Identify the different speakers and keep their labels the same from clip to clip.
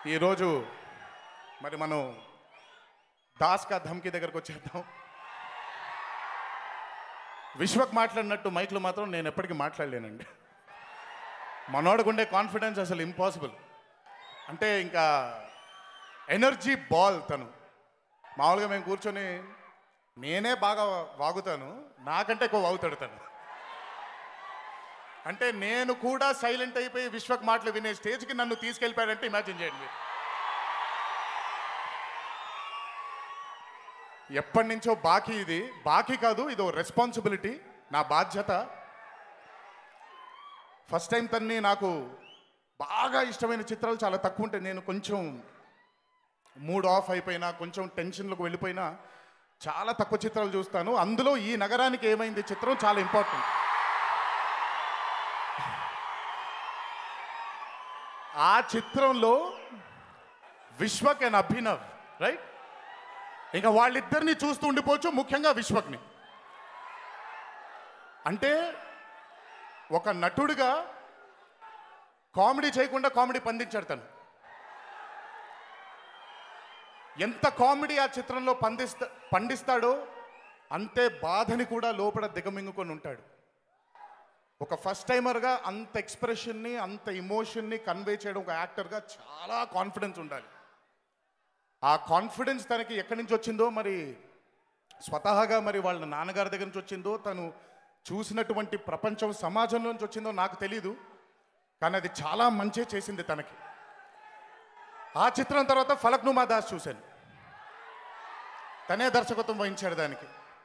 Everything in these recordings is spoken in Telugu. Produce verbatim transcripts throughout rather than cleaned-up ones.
Speaker 1: ఈరోజు మరి మనం దాస్ కా ధమ్కి దగ్గరకు వచ్చేద్దాం. విశ్వక్ మాట్లాడినట్టు మైక్లో మాత్రం నేను ఎప్పటికీ మాట్లాడలేనండి. మనోడుకుండే కాన్ఫిడెన్స్ అసలు ఇంపాసిబుల్. అంటే ఇంకా ఎనర్జీ బాల్ తను. మామూలుగా మేము కూర్చొని నేనే బాగా వాగుతాను, నాకంటే ఎక్కువ వాగుతాడు తను. అంటే నేను కూడా సైలెంట్ అయిపోయి విశ్వక్ మాటలు వినే స్టేజ్కి నన్ను తీసుకెళ్ళిపోయాడంటే ఇమాజిన్ చేయండి. ఎప్పటి నుంచో బాకీ, ఇది బాకీ కాదు, ఇది రెస్పాన్సిబిలిటీ, నా బాధ్యత. ఫస్ట్ టైం తన్ని నాకు బాగా ఇష్టమైన చిత్రాలు చాలా తక్కువ ఉంటాయి. నేను కొంచెం మూడ్ ఆఫ్ అయిపోయినా, కొంచెం టెన్షన్లోకి వెళ్ళిపోయినా చాలా తక్కువ చిత్రాలు చూస్తాను. అందులో ఈ నగరానికి ఏమైంది చిత్రం చాలా ఇంపార్టెంట్. ఆ చిత్రంలో విశ్వక్ అండ్ అభినవ్, రైట్? ఇంకా వాళ్ళిద్దరిని చూస్తూ ఉండిపోవచ్చు, ముఖ్యంగా విశ్వక్ని. అంటే ఒక నటుడిగా కామెడీ చేయకుండా కామెడీ పండించాడు తను. ఎంత కామెడీ ఆ చిత్రంలో పండిస్తా పండిస్తాడో అంతే బాధని కూడా లోపల దిగమింగుకొని ఉంటాడు. ఒక ఫస్ట్ టైమర్గా అంత ఎక్స్ప్రెషన్ని, అంత ఇమోషన్ని కన్వే చేయడం ఒక యాక్టర్గా చాలా కాన్ఫిడెన్స్ ఉండాలి. ఆ కాన్ఫిడెన్స్ తనకి ఎక్కడి నుంచి వచ్చిందో, మరి స్వతహాగా మరి వాళ్ళ నాన్నగారి దగ్గర నుంచి వచ్చిందో, తను చూసినటువంటి ప్రపంచం సమాజంలో నుంచి వచ్చిందో నాకు తెలీదు, కానీ అది చాలా మంచి చేసింది తనకి. ఆ చిత్రం తర్వాత ఫలక్నుమా దాస్ చూశాను, తనే దర్శకత్వం వహించాడు దానికి.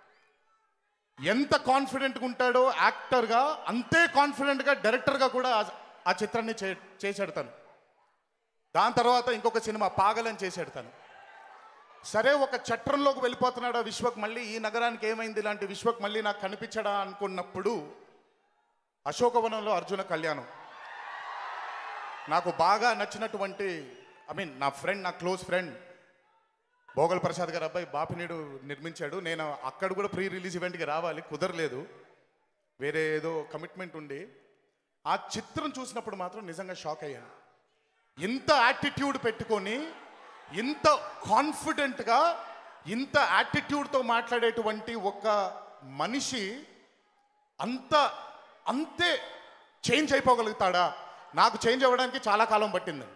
Speaker 1: ఎంత కాన్ఫిడెంట్గా ఉంటాడో యాక్టర్గా, అంతే కాన్ఫిడెంట్గా డైరెక్టర్గా కూడా ఆ చిత్రాన్ని చే చేశాడు తను. దాని తర్వాత ఇంకొక సినిమా పాగలని చేశాడు తను. సరే, ఒక చట్రంలోకి వెళ్ళిపోతున్నాడు ఆ విశ్వక్. మళ్ళీ ఈ నగరానికి ఏమైంది, ఇలాంటి విశ్వక్ మళ్ళీ నాకు కనిపించడా అనుకున్నప్పుడు అశోకవనంలో అర్జున కళ్యాణం నాకు బాగా నచ్చినటువంటి, ఐ మీన్ నా ఫ్రెండ్, నా క్లోజ్ ఫ్రెండ్ భోగల్ ప్రసాద్ గారు అబ్బాయి బాపినీడు నిర్మించాడు. నేను అక్కడ కూడా ప్రీ రిలీజ్ ఈవెంట్కి రావాలి, కుదరలేదు, వేరే ఏదో కమిట్మెంట్ ఉండి. ఆ చిత్రం చూసినప్పుడు మాత్రం నిజంగా షాక్ అయ్యాను. ఇంత యాటిట్యూడ్ పెట్టుకొని, ఇంత కాన్ఫిడెంట్గా, ఇంత యాటిట్యూడ్తో మాట్లాడేటువంటి ఒక మనిషి అంత అంతే చేంజ్ అయిపోగలుగుతాడా? నాకు చేంజ్ అవ్వడానికి చాలా కాలం పట్టింది.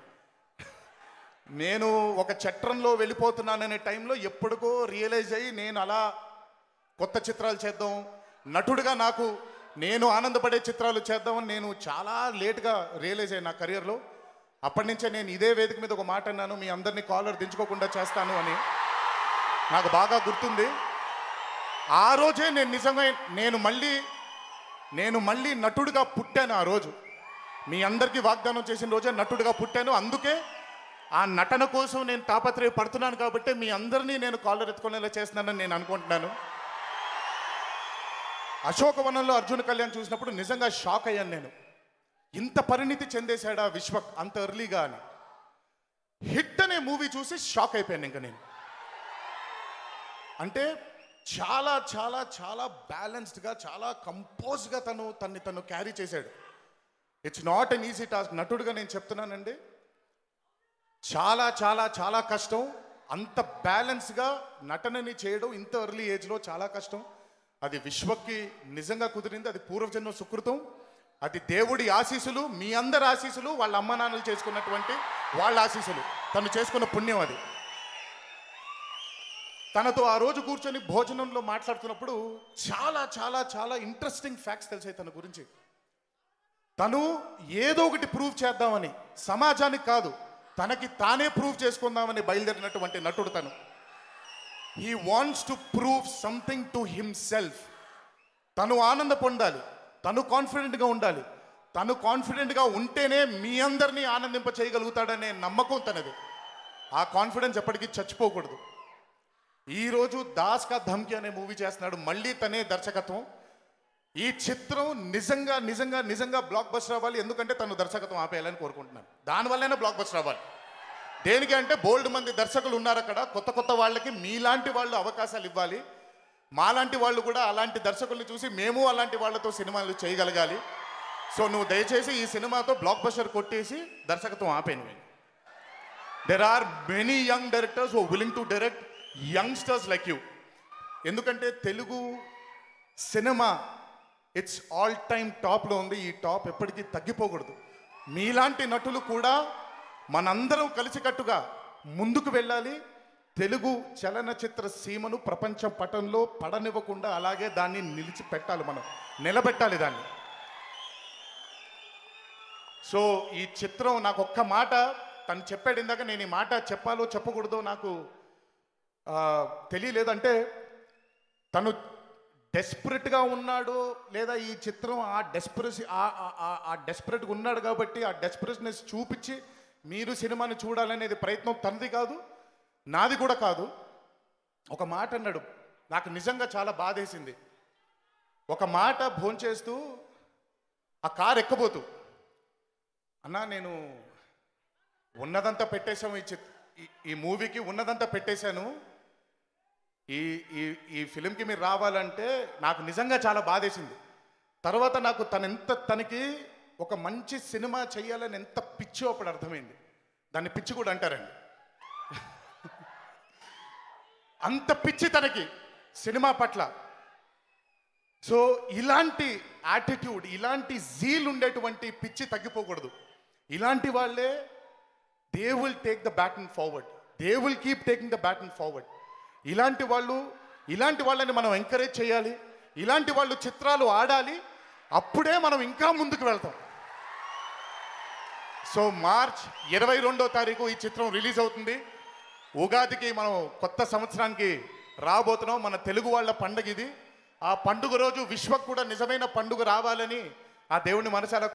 Speaker 1: నేను ఒక చట్రంలో వెళ్ళిపోతున్నాననే టైంలో ఎప్పటికో రియలైజ్ అయ్యి, నేను అలా కొత్త చిత్రాలు చేద్దాం, నటుడిగా నాకు నేను ఆనందపడే చిత్రాలు చేద్దామని నేను చాలా లేట్గా రియలైజ్ అయ్యాను నా కెరియర్లో. అప్పటి నుంచే నేను ఇదే వేదిక మీద ఒక మాట అన్నాను, మీ అందరినీ కాలర్ దించుకోకుండా చేస్తాను అని. నాకు బాగా గుర్తుంది. ఆ రోజే నేను నిజంగా నేను మళ్ళీ నేను మళ్ళీ నటుడిగా పుట్టాను. ఆ రోజు మీ అందరికీ వాగ్దానం చేసిన రోజే నటుడిగా పుట్టాను. అందుకే ఆ నటన కోసం నేను తాపత్రయ పడుతున్నాను కాబట్టి మీ అందరినీ నేను కాలర్ ఎత్తుకునేలా చేస్తున్నానని నేను అనుకుంటున్నాను. అశోకవనంలో అర్జున కళ్యాణ్ చూసినప్పుడు నిజంగా షాక్ అయ్యాను నేను. ఇంత పరిణితి చెందేశాడా విశ్వక్ అంత ఎర్లీగా అని. హిట్ అనే మూవీ చూసి షాక్ అయిపోయాను ఇంకా నేను. అంటే చాలా చాలా చాలా బ్యాలెన్స్డ్గా, చాలా కంపోజ్గా తను తన్ని తను క్యారీ చేశాడు. It's not an easy task. నటుడుగా నేను చెప్తున్నానండి, చాలా చాలా చాలా కష్టం. అంత బ్యాలెన్స్గా నటనని చేయడం ఇంత ఎర్లీ ఏజ్లో చాలా కష్టం. అది విశ్వక్కి నిజంగా కుదిరింది. అది పూర్వజన్మ సుకృతం, అది దేవుడి ఆశీస్సులు, మీ అందరి ఆశీస్సులు, వాళ్ళ అమ్మ నాన్నలు చేసుకున్నటువంటి వాళ్ళ ఆశీస్సులు, తను చేసుకున్న పుణ్యం అది. తనతో ఆ రోజు కూర్చొని భోజనంలో మాట్లాడుతున్నప్పుడు చాలా చాలా చాలా ఇంట్రెస్టింగ్ ఫ్యాక్ట్స్ తెలిసాయి తన గురించి. తను ఏదో ఒకటి ప్రూవ్ చేద్దామని, సమాజానికి కాదు తనకి తానే ప్రూవ్ చేసుకుందామని బయలుదేరినటువంటి నటుడు తను. He wants to prove something to himself. తను ఆనంద పొందాలి, తను కాన్ఫిడెంట్గా ఉండాలి. తను కాన్ఫిడెంట్గా ఉంటేనే మీ అందరినీ ఆనందింప చేయగలుగుతాడనే నమ్మకం తనది. ఆ కాన్ఫిడెన్స్ ఎప్పటికీ చచ్చిపోకూడదు. ఈరోజు దాస్ కా ధమ్కి అనే మూవీ చేస్తున్నాడు, మళ్ళీ తనే దర్శకత్వం. ఈ చిత్రం నిజంగా నిజంగా నిజంగా బ్లాక్ బస్టర్ అవ్వాలి. ఎందుకంటే తను దర్శకత్వం ఆపేయాలని కోరుకుంటున్నాను. దానివల్లనే బ్లాక్ బస్టర్ అవ్వాలి. దేనికి అంటే బోల్డ్ మంది దర్శకులు ఉన్నారు అక్కడ, కొత్త కొత్త వాళ్ళకి మీలాంటి వాళ్ళు అవకాశాలు ఇవ్వాలి. మాలాంటి వాళ్ళు కూడా అలాంటి దర్శకుల్ని చూసి మేము అలాంటి వాళ్ళతో సినిమాలు చేయగలగాలి. సో నువ్వు దయచేసి ఈ సినిమాతో బ్లాక్ బస్టర్ కొట్టేసి దర్శకత్వం ఆపేను. There are many young directors who willing to direct youngsters like you. ఎందుకంటే Telugu cinema it's all time టాప్లో ఉంది. ఈ టాప్ ఎప్పటికీ తగ్గిపోకూడదు. మీలాంటి నటులు కూడా మనందరం కలిసికట్టుగా ముందుకు వెళ్ళాలి. తెలుగు చలనచిత్ర సీమను ప్రపంచ పటంలో పడనివ్వకుండా అలాగే దాన్ని నిలిచి పెట్టాలి, మనం నిలబెట్టాలి దాన్ని. సో ఈ చిత్రం నాకు ఒక్క మాట తను చెప్పాడు ఇందాక, నేను ఈ మాట చెప్పాలో చెప్పకూడదో నాకు తెలియలేదంటే, తను డెస్పరేట్గా ఉన్నాడు లేదా ఈ చిత్రం ఆ డెస్పరసీ ఆ డెస్పరేట్గా ఉన్నాడు కాబట్టి ఆ డెస్పరేట్నెస్ చూపించి మీరు సినిమాని చూడాలనేది ప్రయత్నం తనది కాదు, నాది కూడా కాదు. ఒక మాట అన్నాడు, నాకు నిజంగా చాలా బాధేసింది. ఒక మాట భోంచేస్తూ ఆ కారు ఎక్కబోతూ, అన్నా నేను ఉన్నదంతా పెట్టేశాము ఈ చిత్ ఈ మూవీకి ఉన్నదంతా పెట్టేశాను, ఈ ఈ ఈ ఫిలింకి మీరు రావాలంటే నాకు నిజంగా చాలా బాధేసింది. తర్వాత నాకు తను ఎంత తనకి ఒక మంచి సినిమా చేయాలని ఎంత పిచ్చో అప్పుడు అర్థమైంది. దాన్ని పిచ్చి కూడా అంటారండి. అంత పిచ్చి తనకి సినిమా పట్ల. సో ఇలాంటి యాటిట్యూడ్, ఇలాంటి జీల్ ఉండేటువంటి పిచ్చి తగ్గిపోకూడదు. ఇలాంటి వాళ్ళే they will take the baton forward, they will keep taking the baton forward. ఇలాంటి వాళ్ళు ఇలాంటి వాళ్ళని మనం ఎంకరేజ్ చేయాలి. ఇలాంటి వాళ్ళు చిత్రాలు ఆడాలి. అప్పుడే మనం ఇంకా ముందుకు వెళ్తాం. సో మార్చ్ ఇరవై రెండో తారీఖు ఈ చిత్రం రిలీజ్ అవుతుంది. ఉగాదికి మనం కొత్త సంవత్సరానికి రాబోతున్నాం. మన తెలుగు వాళ్ళ పండుగ ఇది. ఆ పండుగ రోజు విశ్వకు కూడా నిజమైన పండుగ రావాలని ఆ దేవుని మనసారా